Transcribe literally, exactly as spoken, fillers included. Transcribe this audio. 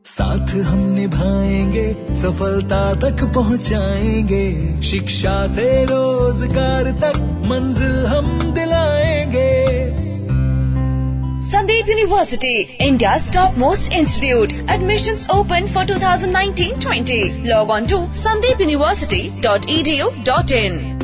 साथ हम निभाएंगे, सफलता तक पहुंचाएंगे, शिक्षा से रोजगार तक मंजिल हम दिलाएंगे। Sandip University, India's topmost institute. Admissions open for twenty nineteen twenty. Log on to sandeep university dot e d u dot in.